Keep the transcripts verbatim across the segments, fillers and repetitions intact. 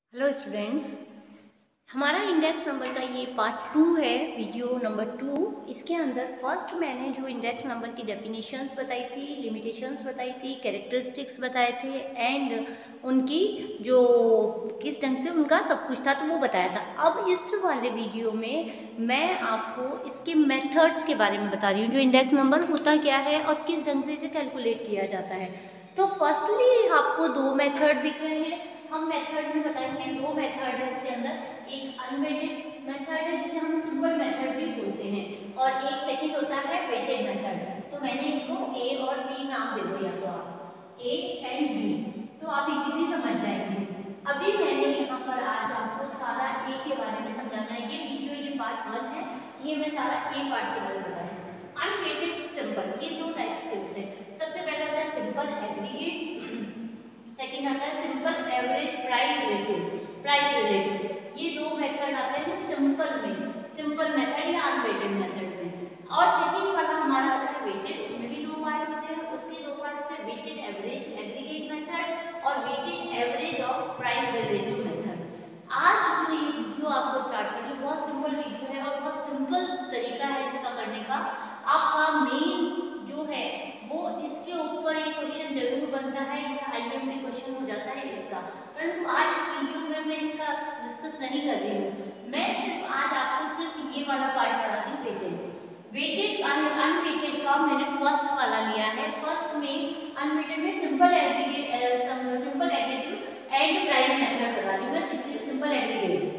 Hello students, हमारा index number का ये पार्ट टू है, वीडियो नंबर टू। इसके अंदर फर्स्ट मैंने जो इंडेक्स नंबर की डेफिनेशंस बताई थी, लिमिटेशंस बताई थी, कैरेक्टरिस्टिक्स बताए थे एंड उनकी जो किस ढंग से उनका सब कुछ था तो वो बताया था। अब इस वाले वीडियो में मैं आपको इसके मेथड्स के बारे में बता रही हूँ, जो इंडेक्स नंबर होता क्या है और किस ढंग से इसे कैलकुलेट किया जाता है। तो फर्स्टली आपको दो मेथड दिख रहे हैं। हम मेथड में बताएंगे, दो मेथड है इसके अंदर, एक अनवेटेड मेथड है जिसे हम सिंपल मेथड भी बोलते हैं और एक सेकंड होता है वेटेड मेथड। तो मैंने इनको ए और बी नाम दे दिया, तो आप ए एंड बी, तो आप इजीली समझ जाएंगे। अभी मैंने यहाँ पर आज आपको सारा ए के बारे में समझाना है। ये वीडियो ये पार्ट वन है, ये मैं सारा ए पार्ट के बारे में बताऊंगी। अनवेटेड सिंपल, ये दो टाइप्स के होते हैं। सबसे पहले होता है सिंपल एग्रीगेट, सेकंड आता है simple average price relative price relative. ये दो मेथड आते हैं सिंपल में, सिंपल मेथड या अनवेटेड मेथड में। और सेकंड वाला हमारा आता है वेटेड, उसमें भी दो पार्ट होते हैं। उसके दो पार्ट होते हैं वेटेड एवरेज एग्रीगेट मेथड और weighted average of price relative method. आज जो ये वीडियो आपको स्टार्ट करी, बहुत सिंपल वीडियो है और बहुत सिंपल तरीका है इसका करने का। आपका मेन जो है वो इसके ऊपर एक क्वेश्चन जरूर बनता है या आईएम में क्वेश्चन हो जाता है इसका, परंतु आज इस वीडियो में मैं इसका डिस्कस नहीं कर रही हूँ। मैं सिर्फ आज आपको सिर्फ ये वाला पार्ट पढ़ाती हूँ, वेटेड वेटेड अनवेटेड का मैंने फर्स्ट वाला लिया है। फर्स्ट में अनवेटेड में simple aggregate simple aggregate and price method बता रही हूँ, सिंपल एग्रीगेट,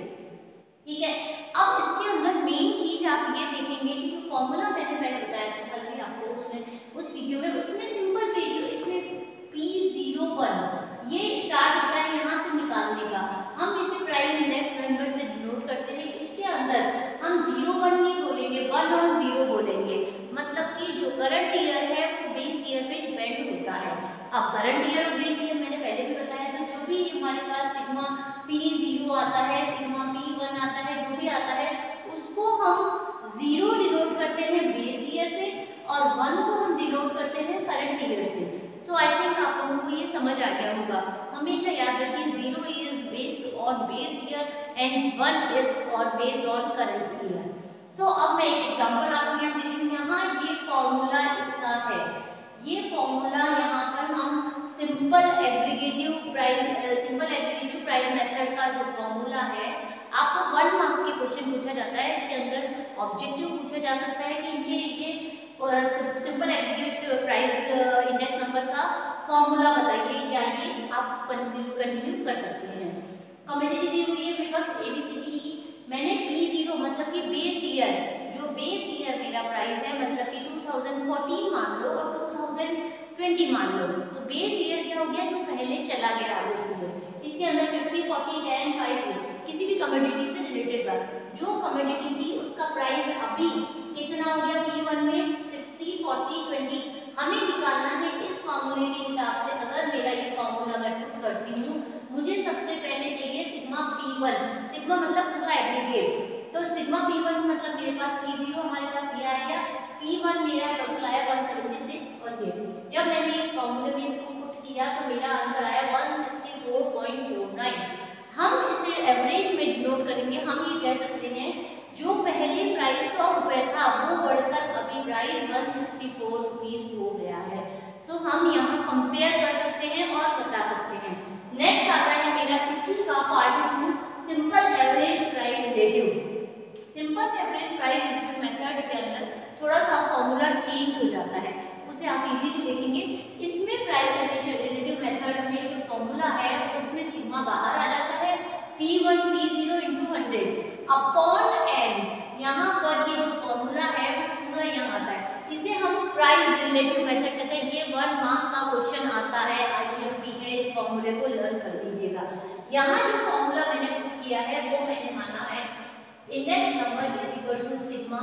ठीक है। अब इसके अंदर मेन चीज आप ये देखेंगे कि जो फॉर्मूला मैंने पहले बताया था कल भी आपको, उसमें उस वीडियो में, उसमें सिंपल वीडियो इसमें पी ज़ीरो वन ये स्टार्ट होता है यहाँ से निकालने का। हम इसे प्राइस इंडेक्स नंबर से डिनोट करते हैं। इसके अंदर हम जीरो वन नहीं बोलेंगे, वन और जीरो बोलेंगे। मतलब कि जो करंट ईयर है वो बेस ईयर पे डिपेंड होता है। अब करंट ईयर और बेस ईयर मैंने पहले भी बताया था, जो भी हमारे पास सिग्मा पी ज़ीरो आता है, सिग्मा पी वन आता है, जो भी आता है उसको हम जीरो डिनोट करते हैं बेस ईयर से और वन को हम डिनोट करते हैं करंट ईयर से। सो आई थिंक आप लोगों को ये समझ आ गया होगा। हमेशा याद रखिए, zero is based on base year and one is on based on current year. So अब मैं एक एग्जांपल आपको यहाँ दे रही हूँ। यहाँ ये फॉर्मूला इसका है, ये फॉर्मूला यहाँ पर हम simple aggregative price simple aggregative price method का जो फॉर्मूला है, आपको वन मार्क के क्वेश्चन पूछा जाता है। इसके अंदर ऑब्जेक्टिव पूछा जा सकता है कि ये ये simple aggregate price index number का फॉर्मूला बताइए, या ये आप कंटिन्यू कर सकते हैं। कम्युनिटी दी हुई है मेरे पास A B C D E. मैंने पी जीरो मतलब कि बेस ईयर, जो बेस ईयर मेरा प्राइस है, मतलब कि टू थाउजेंड फोर्टीन मान लो और टू थाउजेंड ट्वेंटी मान लो। तो बेस ईयर क्या हो गया, जो पहले चला गया उस इसके अंदर फिफ्टी फोर्टी टेन फाइव किसी भी कमोडिटी से रिलेटेड बात, जो कमोडिटी थी उसका प्राइस अभी कितना हो गया पी वन में, सिक्सटी फोर्टी ट्वेंटी। हमें निकालना है इस फॉर्मूले के हिसाब से। अगर मेरा ये फॉर्मूला मैं पुट करती हूँ, मुझे सबसे पहले चाहिए सिग्मा पी वन, सिग्मा मतलब पूरा एग्रीगेट। तो सिग्मा पी वन मतलब मेरे पास पी जीरो हमारे पास ये आ गया, पी वन मेरा टोटल आया वन सेवेंटी सिक्स और ये जब मैंने इस फॉर्मूले में इसको पुट किया तो मेरा आंसर आया one sixty four point four nine. हम इसे एवरेज में डिनोट करेंगे। हम ये कह सकते हैं जो पहले प्राइस सौ रुपए था वो बढ़कर अभी price one sixty four rupees हो गया है। सो so, हम यहाँ कंपेयर कर सकते हैं और बता सकते हैं। नेक्स्ट आता है मेरा इसी का part two, simple average price relative. Simple average price relative method के अंदर थोड़ा सा फॉर्मूला चेंज हो जाता है, उसे आप इजीली देखेंगे। इसमें प्राइस रिलेटिव मेथड में जो फॉर्मूला है उसमें सिग्मा बाहर आ जाता है, P one P zero into hundred upon N. यहाँ पर ये जो फॉर्मूला है वो पूरा यहाँ आता है, इसे हम प्राइस रिलेटिव मेथड कहते हैं। ये वन मार्क का क्वेश्चन आता है, आईएमपी है, इस फॉर्मूले को लर्न कर लीजिएगा। यहाँ जो फॉर्मूला मैंने पुट किया है वो मैंने माना है index number is equal to sigma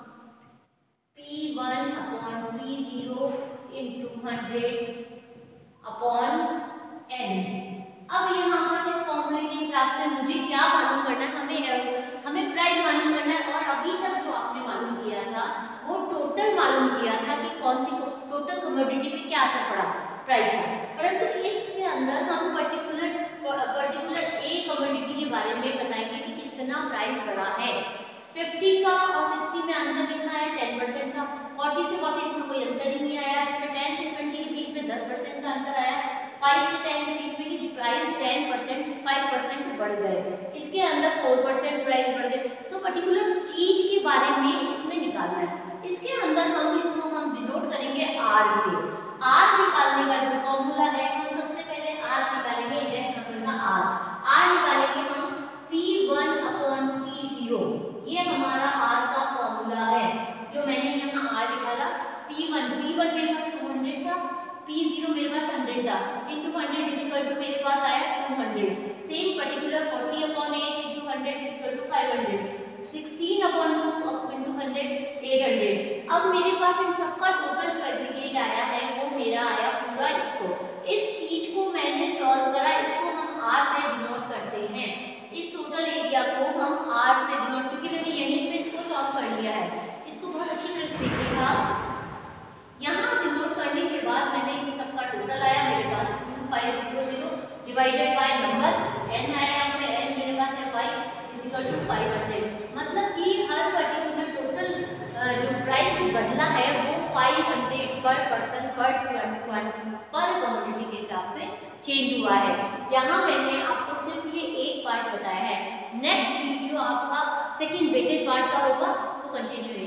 P one upon P zero into hundred upon N. अब यहाँ पर इस फॉर्मूले के हिसाब से मुझे क्या मालूम करना है, हमें हमें प्राइस मालूम करना है। और अभी तक जो आपने मालूम किया था वो टोटल मालूम किया था कि कौन सी टोटल कमोडिटी पे क्या असर पड़ा प्राइस का, परंतु इसके अंदर हम पर्टिकुलर पर्टिकुलर ए कमोडिटी बारे में बताएंगे कि कितना प्राइस बढ़ा है। फिफ्टी का और सिक्सटी में अंतर कितना है, टेन परसेंट का। फोर्टी से फोर्टी इसमें कोई अंतर ही नहीं आया। इसमें टेन से ट्वेंटी के बीच में टेन परसेंट का अंतर आया। फाइव से टेन के बीच में कि price ten percent five percent बढ़ गए। इसके अंदर फोर परसेंट प्राइस बढ़ गए। तो पर्टिकुलर चीज के बारे में इसमें निकालना है। इसके अंदर हम इसको हम डिनोट करेंगे आर से। आर निकालने का जो फॉर्मूला है, हम सबसे पहले आर निकालेंगे, इंडेक्स नंबर का आर। आर निकालेंगे हम P one upon P zero. ये हमारा आर का फॉर्मूला है जो मैंने यहाँ आर निकाला। पी वन पी वन मेरे पास टू हंड्रेड था, पी जीरो मेरे पास हंड्रेड था, into hundred is equal to मेरे पास आया two hundred. Same particular forty upon eight into hundred is equal to five hundred. Sixteen upon two into hundred eight hundred. अब मेरे पास इन सबका टोटल जो एग्रीगेट आया है वो मेरा आया पूरा इसको। इस चीज को मैंने सॉल्व करा, इसको हम आर से डिनोट करते हैं। इस टोटल एरिया को हम आर से डिनोट, क्योंकि मैंने यहीं पे इसको सॉल्व कर लिया है। इसको बहुत अच्छी तरह से देखिएगा। यहाँ डिनोट करने के बाद मैंने इस सबका टोटल आया मेरे पास two five zero zero divided by number N आया, यहाँ पे एन मेरे पास है five is equal to five hundred. मतलब कि हर पर्टिकुलर टोटल जो प्राइस बदला है वो फाइव हंड्रेड पर पर्सन पर पर कमोडिटी के हिसाब से चेंज हुआ है। यहाँ मैंने आपको सिर्फ ये एक पार्ट बताया है। नेक्स्ट वीडियो आपका सेकंड वेटेड पार्ट का होगा, सो कंटिन्यू।